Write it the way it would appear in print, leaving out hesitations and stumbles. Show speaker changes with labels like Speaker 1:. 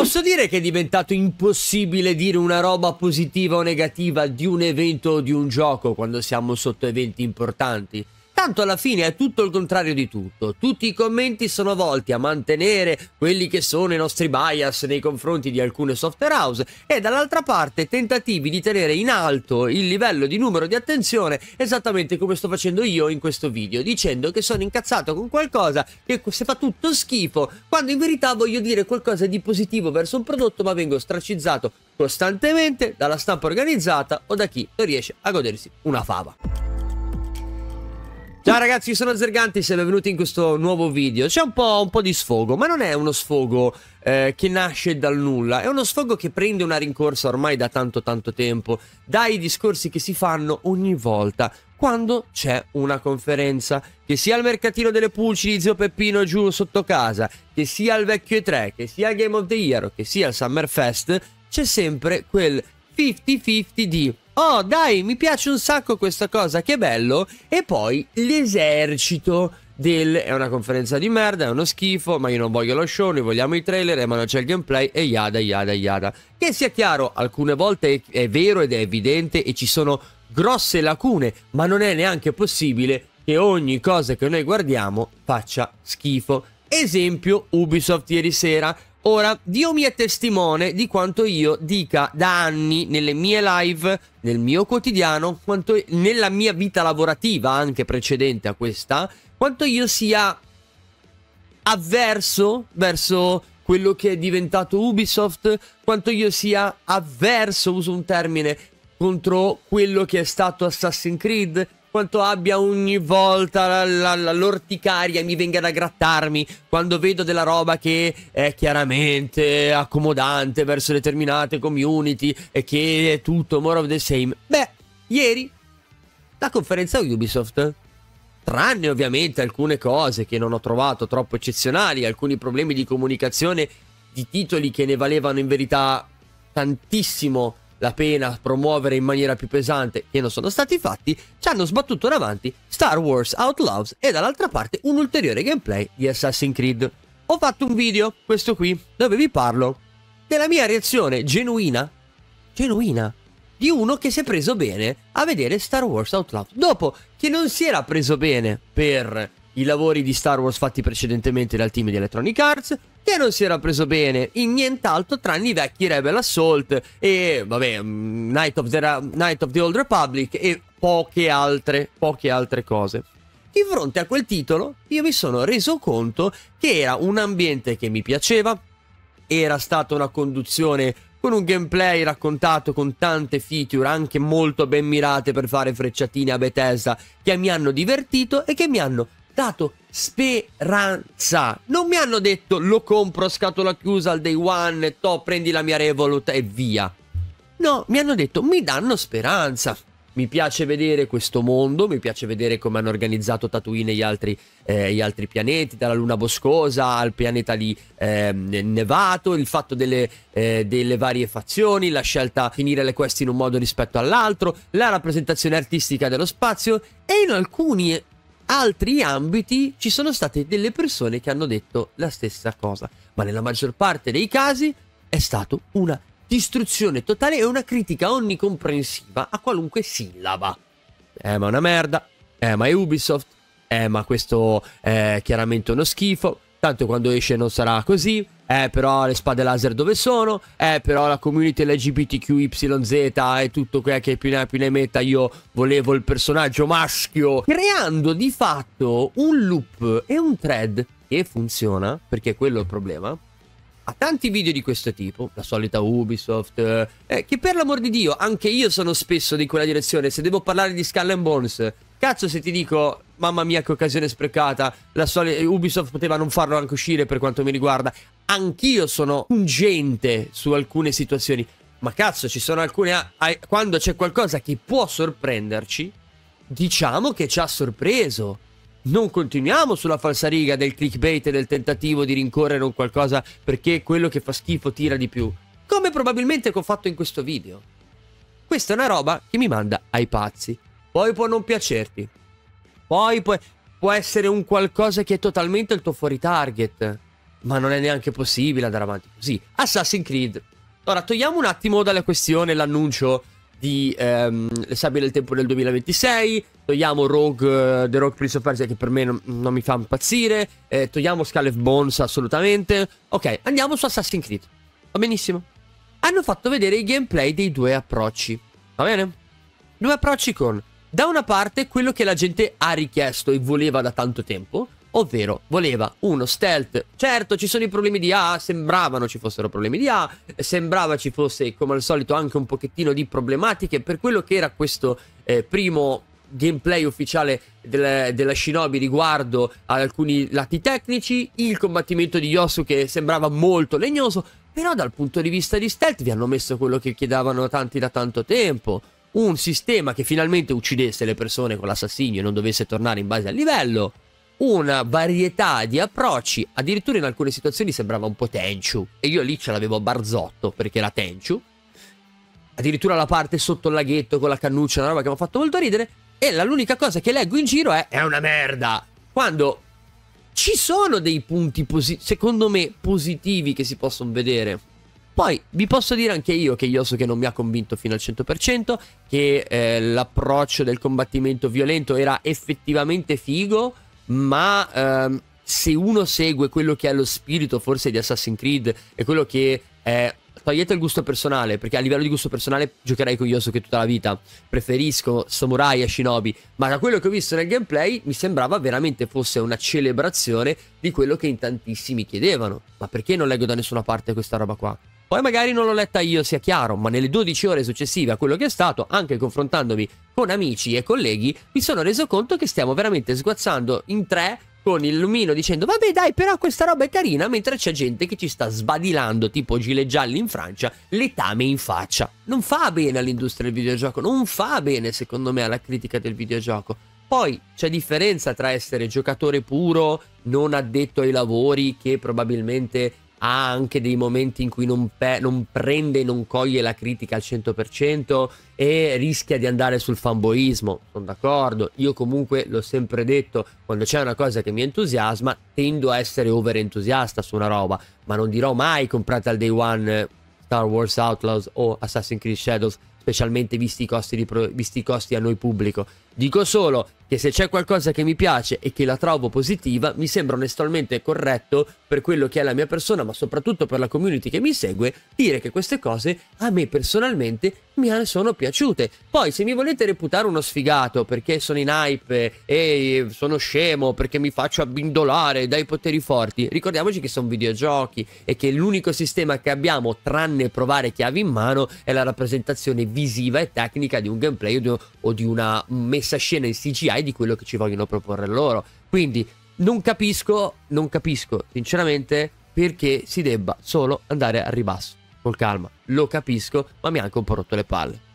Speaker 1: Posso dire che è diventato impossibile dire una roba positiva o negativa di un evento o di un gioco quando siamo sotto eventi importanti? Tanto alla fine è tutto il contrario di tutto. Tutti i commenti sono volti a mantenere quelli che sono i nostri bias nei confronti di alcune software house e dall'altra parte tentativi di tenere in alto il livello di numero di attenzione, esattamente come sto facendo io in questo video, dicendo che sono incazzato con qualcosa che si fa tutto schifo, quando in verità voglio dire qualcosa di positivo verso un prodotto, ma vengo stracizzato costantemente dalla stampa organizzata o da chi non riesce a godersi una fava. Ciao ragazzi, sono Zergantis e benvenuti in questo nuovo video. C'è un po' di sfogo, ma non è uno sfogo che nasce dal nulla. È uno sfogo che prende una rincorsa ormai da tanto tempo, dai discorsi che si fanno ogni volta quando c'è una conferenza, che sia il mercatino delle pulci di Zio Peppino giù sotto casa, che sia il vecchio E3, che sia il Game of the Year o che sia il Summerfest, c'è sempre quel 50-50 di "oh dai, mi piace un sacco questa cosa, che bello", e poi l'esercito del "è una conferenza di merda, è uno schifo, ma io non voglio lo show, noi vogliamo i trailer, ma non c'è il gameplay", e yada yada yada. Che sia chiaro, alcune volte è vero ed è evidente e ci sono grosse lacune, ma non è neanche possibile che ogni cosa che noi guardiamo faccia schifo. Esempio Ubisoft ieri sera. Ora, Dio mi è testimone di quanto io dica da anni nelle mie live, nel mio quotidiano, quanto nella mia vita lavorativa, anche precedente a questa, quanto io sia avverso verso quello che è diventato Ubisoft, quanto io sia avverso, uso un termine, contro quello che è stato Assassin's Creed, quanto abbia ogni volta l'orticaria mi venga da grattarmi quando vedo della roba che è chiaramente accomodante verso determinate community e che è tutto more of the same. Beh, ieri la conferenza Ubisoft, tranne ovviamente alcune cose che non ho trovato troppo eccezionali, alcuni problemi di comunicazione di titoli che ne valevano in verità tantissimo la pena promuovere in maniera più pesante, che non sono stati fatti, ci hanno sbattuto davanti Star Wars Outlaws e dall'altra parte un ulteriore gameplay di Assassin's Creed. Ho fatto un video, questo qui, dove vi parlo della mia reazione genuina, di uno che si è preso bene a vedere Star Wars Outlaws, dopo che non si era preso bene per i lavori di Star Wars fatti precedentemente dal team di Electronic Arts, che non si era preso bene in nient'altro tranne i vecchi Rebel Assault e, vabbè, Knight of the Old Republic e poche altre cose. Di fronte a quel titolo io mi sono reso conto che era un ambiente che mi piaceva, era stata una conduzione con un gameplay raccontato con tante feature anche molto ben mirate per fare frecciatine a Bethesda che mi hanno divertito e che mi hanno dato speranza. Non mi hanno detto "lo compro a scatola chiusa al day one, prendi la mia Revolut e via". No, mi hanno detto, mi danno speranza. Mi piace vedere questo mondo, mi piace vedere come hanno organizzato Tatooine e gli altri pianeti, dalla luna boscosa al pianeta di nevato, il fatto delle varie fazioni, la scelta di finire le quest in un modo rispetto all'altro, la rappresentazione artistica dello spazio, e in alcuni altri ambiti ci sono state delle persone che hanno detto la stessa cosa, ma nella maggior parte dei casi è stato una distruzione totale e una critica onnicomprensiva a qualunque sillaba. Ma è una merda, ma è Ubisoft, ma questo è chiaramente uno schifo, tanto quando esce non sarà così, però le spade laser dove sono, però la community LGBTQYZ e tutto quello che più ne metta, io volevo il personaggio maschio, creando di fatto un loop e un thread che funziona, perché quello è il problema, a tanti video di questo tipo, la solita Ubisoft, che per l'amor di Dio, anche io sono spesso di quella direzione. Se devo parlare di Skull and Bones, cazzo se ti dico, mamma mia che occasione sprecata, Ubisoft poteva non farlo anche uscire per quanto mi riguarda. Anch'io sono pungente su alcune situazioni, ma cazzo ci sono alcune, quando c'è qualcosa che può sorprenderci, diciamo che ci ha sorpreso. Non continuiamo sulla falsariga del clickbait e del tentativo di rincorrere un qualcosa perché quello che fa schifo tira di più, come probabilmente che ho fatto in questo video. Questa è una roba che mi manda ai pazzi. Poi può non piacerti, poi può essere un qualcosa che è totalmente il tuo fuori target, ma non è neanche possibile andare avanti così. Assassin's Creed. Ora, togliamo un attimo dalla questione l'annuncio di Le Sabbie del Tempo del 2026, togliamo Rogue, The Rogue Prince of Persia, che per me non mi fa impazzire, togliamo Skull and Bones assolutamente. Ok, andiamo su Assassin's Creed. Va benissimo. Hanno fatto vedere i gameplay dei due approcci. Va bene? Due approcci con, da una parte, quello che la gente ha richiesto e voleva da tanto tempo, ovvero voleva uno stealth. Certo, ci sono i problemi di A, sembravano ci fossero problemi di A, sembrava ci fosse, come al solito, anche un pochettino di problematiche per quello che era questo primo gameplay ufficiale della Shinobi riguardo ad alcuni lati tecnici, il combattimento di Yosuke sembrava molto legnoso, però dal punto di vista di stealth vi hanno messo quello che chiedevano tanti da tanto tempo, un sistema che finalmente uccidesse le persone con l'assassinio e non dovesse tornare in base al livello, una varietà di approcci, addirittura in alcune situazioni sembrava un po' Tenchu, e io lì ce l'avevo a barzotto perché era Tenchu, addirittura la parte sotto il laghetto con la cannuccia, una roba che mi ha fatto molto ridere, e l'unica cosa che leggo in giro è una merda, quando ci sono dei punti secondo me positivi che si possono vedere. Poi vi posso dire anche io che Yosuke non mi ha convinto fino al 100%, che l'approccio del combattimento violento era effettivamente figo, ma se uno segue quello che è lo spirito forse di Assassin's Creed e quello che è, togliete il gusto personale, perché a livello di gusto personale giocherei con Yosuke tutta la vita, preferisco Samurai a Shinobi, ma da quello che ho visto nel gameplay mi sembrava veramente fosse una celebrazione di quello che in tantissimi chiedevano. Ma perché non leggo da nessuna parte questa roba qua? Poi magari non l'ho letta io, sia chiaro, ma nelle 12 ore successive a quello che è stato, anche confrontandomi con amici e colleghi, mi sono reso conto che stiamo veramente sguazzando in tre con il lumino dicendo vabbè dai, però questa roba è carina, mentre c'è gente che ci sta sbadilando tipo gilet gialli in Francia letame in faccia. Non fa bene all'industria del videogioco, non fa bene secondo me alla critica del videogioco. Poi c'è differenza tra essere giocatore puro, non addetto ai lavori, che probabilmente ha anche dei momenti in cui non prende e non coglie la critica al 100% e rischia di andare sul fanboismo. Sono d'accordo, io comunque l'ho sempre detto, quando c'è una cosa che mi entusiasma tendo a essere over entusiasta su una roba, ma non dirò mai comprate al day one Star Wars Outlaws o Assassin's Creed Shadows, specialmente visti i costi a noi pubblico. Dico solo che se c'è qualcosa che mi piace e che la trovo positiva, mi sembra onestamente corretto per quello che è la mia persona, ma soprattutto per la community che mi segue, dire che queste cose a me personalmente mi sono piaciute. Poi se mi volete reputare uno sfigato perché sono in hype e sono scemo perché mi faccio abbindolare dai poteri forti, ricordiamoci che sono videogiochi e che l'unico sistema che abbiamo, tranne provare chiavi in mano, è la rappresentazione visiva e tecnica di un gameplay o di una messa a scena in CGI di quello che ci vogliono proporre loro. Quindi non capisco sinceramente perché si debba solo andare al ribasso. Con calma, lo capisco, ma mi ha anche un po' rotto le palle.